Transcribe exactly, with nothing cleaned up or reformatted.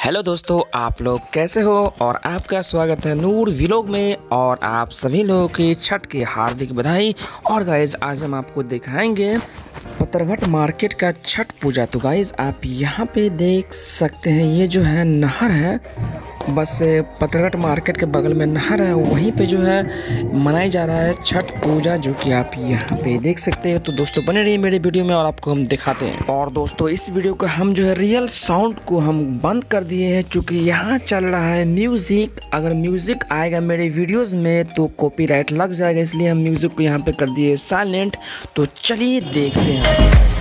Hello दोस्तों, आप लोग कैसे हो। और आपका स्वागत है नूर व्लॉग में। और आप सभी लोगों की छठ की हार्दिक बधाई। और गाइज आज हम आपको दिखाएंगे पतरघट मार्केट का छठ पूजा। तो गाइज आप यहाँ पे देख सकते हैं, ये जो है नहर है, बस पतरघट मार्केट के बगल में नहर है, वहीं पे जो है मनाई जा रहा है छठ पूजा, जो कि आप यहाँ पे देख सकते हैं। तो दोस्तों बने रहिए मेरे वीडियो में और आपको हम दिखाते हैं। और दोस्तों इस वीडियो का हम जो है रियल साउंड को हम बंद कर दिए हैं, क्योंकि यहाँ चल रहा है म्यूजिक। अगर म्यूजिक आएगा मेरे वीडियोज में तो कॉपीराइट लग जाएगा, इसलिए हम म्यूजिक को यहाँ पे कर दिए साइलेंट। तो चलिए देखते हैं।